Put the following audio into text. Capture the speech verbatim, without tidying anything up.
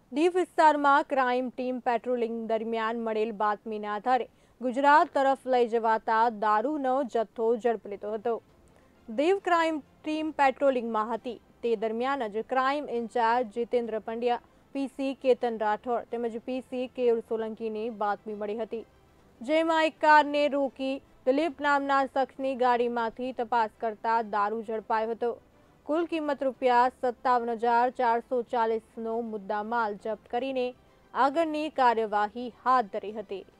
દીવ વિસ્તારમાં crime team patrolling દરમિયાન મળેલ બાતમીના આધારે ગુજરાત તરફ લઈ જવાતા દારૂનો જથ્થો ઝડપી લીધો હતો। દીવ ક્રાઇમ ટીમ પેટ્રોલિંગમાં હતી તે દરમિયાન જ crime incharge Jitendra Pandya, PC Ketan Rathod તેમજ પીસી કેયુર સોલંકીને બાતમી મળી હતી, જેમાં એક કારને રોકી દિલીપ નામના શખ્સની ગાડીમાંથી તપાસ કરતા દારૂ ઝડપાયો હતો। કુલ કિંમત રૂપિયા સત્તાવન હજાર ચારસો ચાલીસનો મુદ્દામાલ જપ્ત કરીને આગળની કાર્યવાહી હાથ ધરી હતી।